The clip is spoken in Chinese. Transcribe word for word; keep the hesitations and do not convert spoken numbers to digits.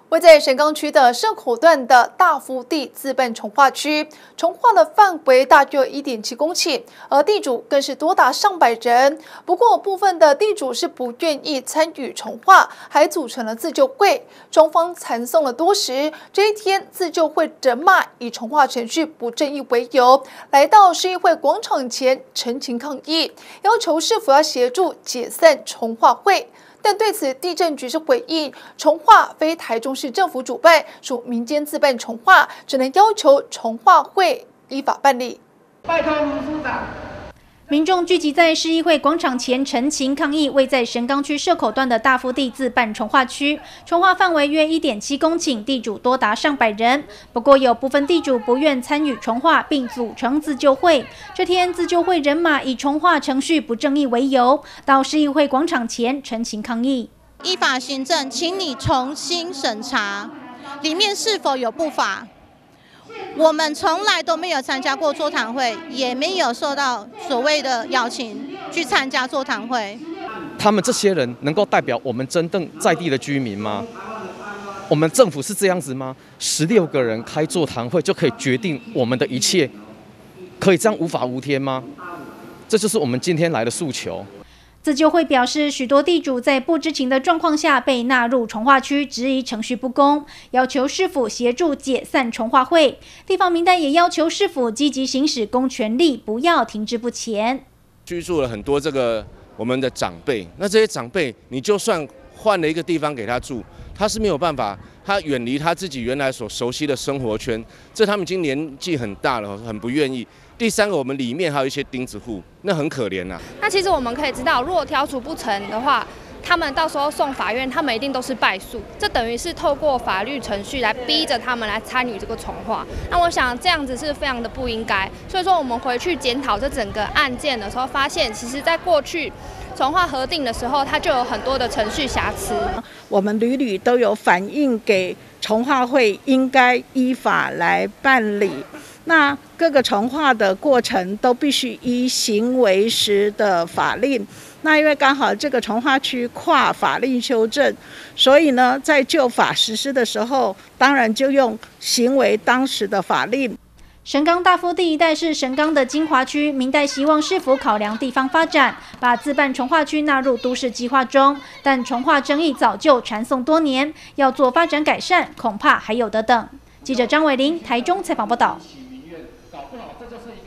位在神冈区的社口段的大福地自办重划区，重划的范围大约 一点七公顷，而地主更是多达上百人。不过，部分的地主是不愿意参与重划，还组成了自救会。双方缠讼了多时，这一天，自救会人马以重划程序不正义为由，来到市议会广场前陈情抗议，要求市府要协助解散重划会。 但对此，地政局是回应，重划非台中市政府主办，属民间自办重划，只能要求重划会依法办理。 拜托卢处长。 民众聚集在市议会广场前陈情抗议，位在神冈区社口段的大福地自办重划区，重划范围约 一点七公顷，地主多达上百人。不过有部分地主不愿参与重划，并组成自救会。这天，自救会人马以重划程序不正义为由，到市议会广场前陈情抗议。 依法行政，请你重新审查，里面是否有不法？ 我们从来都没有参加过座谈会，也没有受到所谓的邀请去参加座谈会。 他们这些人能够代表我们真正在地的居民吗？我们政府是这样子吗？十六个人开座谈会就可以决定我们的一切，可以这样无法无天吗？这就是我们今天来的诉求。 自救会表示，许多地主在不知情的状况下被纳入重划区，质疑程序不公，要求市府协助解散重划会。地方民代也要求市府积极行使公权力，不要停滞不前。 居住了很多这个我们的长辈，那这些长辈，你就算换了一个地方给他住，他是没有办法，他远离他自己原来所熟悉的生活圈，这他们已经年纪很大了，很不愿意。 第三个，我们里面还有一些钉子户，那很可怜呐、啊。 那其实我们可以知道，如果调处不成的话，他们到时候送法院，他们一定都是败诉。这等于是透过法律程序来逼着他们来参与这个重划。那我想这样子是非常的不应该。所以说，我们回去检讨这整个案件的时候，发现其实在过去重划核定的时候，它就有很多的程序瑕疵。 我们屡屡都有反映给重划会，应该依法来办理。 那各个重划的过程都必须依行为时的法令。那因为刚好这个重划区跨法令修正，所以呢，在旧法实施的时候，当然就用行为当时的法令。 神冈大福地一带是神冈的精华区，民代希望市府考量地方发展，把自办重划区纳入都市计划中。但重划争议早就缠讼多年，要做发展改善，恐怕还有得等。记者张伟玲台中采访报道。